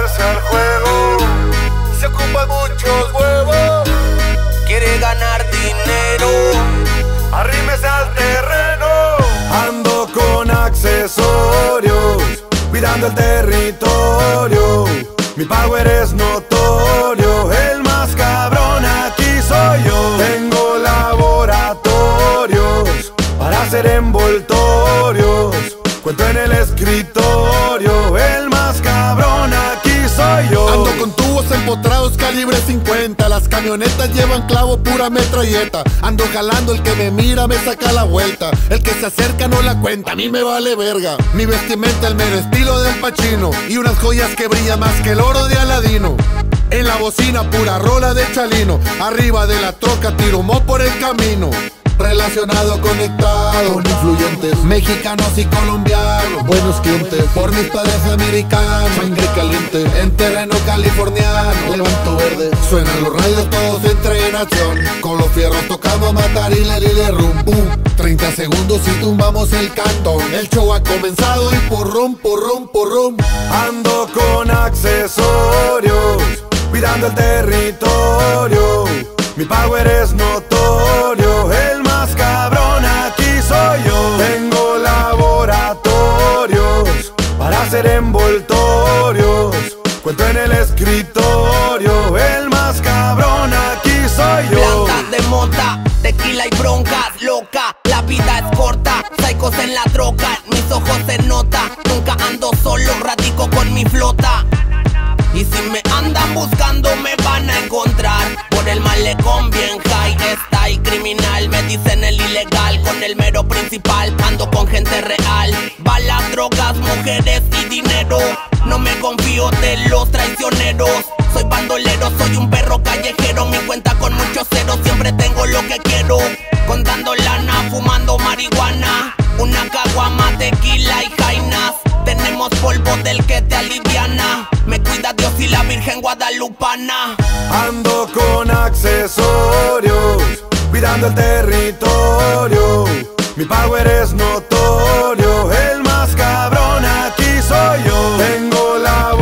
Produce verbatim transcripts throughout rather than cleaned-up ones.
meterse al juego. Se ocupan muchos huevos. Quiere ganar dinero, Arrímese al terreno. Ando con accesorios, cuidando el territorio. Mi power es notorio, el más cabrón aquí soy yo. Tengo laboratorios para hacer envoltorios. Cuento en el escritorio, el más cabrón aquí soy yo. Ando con tubos empotrados calibre cincuenta. Las camionetas llevan clavo, pura metralleta. Ando jalando, el que me mira me saca la vuelta. El que se acerca no la cuenta, a mí me vale verga. Mi vestimenta el mero estilo del Pachino, y unas joyas que brillan más que el oro de Aladino. En la bocina pura rola de Chalino. Arriba de la troca tiro mo por el camino. Relacionado, conectado con influyentes mexicanos y colombianos, buenos clientes. Por mis padres americanos, sangre caliente. En terreno californiano, levanto verde. Suenan los radios todos entre en acción. Con los fierros tocamos matar y le dile rum pum. treinta segundos y tumbamos el cantón. El show ha comenzado y porrum, porrum, porrum. Ando con accesorios, cuidando el territorio. Mi power es notorio, el más cabrón aquí soy yo. Tengo laboratorios para hacer envoltorios. Cuento en el escritorio, el más cabrón aquí soy yo. plantas de mota, tequila y broncas, loca, la vida es corta, psicos en la troca, en mis ojos se nota, nunca ando solo, radico con mi flota. Y si me andan buscando me van a encontrar por el malecón bien high style criminal. Me dicen el ilegal con el mero principal. Ando con gente real, balas, drogas, mujeres y dinero. No me confío de los traicioneros. Soy bandolero, soy un perro callejero. Mi cuenta con muchos ceros, siempre tengo lo que quiero. Contando lana, fumando marihuana, una caguama, tequila y jainas. Tenemos polvo del que te aliviana. Me cuida Dios y la Virgen Guadalupana. Ando con accesorios, cuidando el territorio. Mi power es notorio, el más cabrón aquí soy yo. Tengo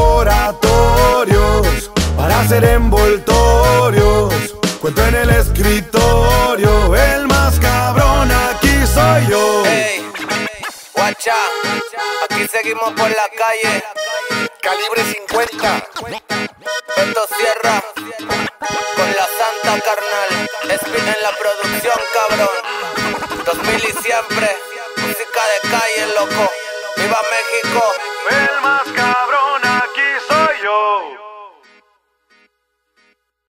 laboratorios para hacer envoltorios. Cuento en el escritorio, el más cabrón aquí soy yo. Hey, guacha, aquí seguimos por la calle. Calibre cincuenta. Esto cierra con la santa carnal. Speed en la producción, cabrón. Dos mil y siempre.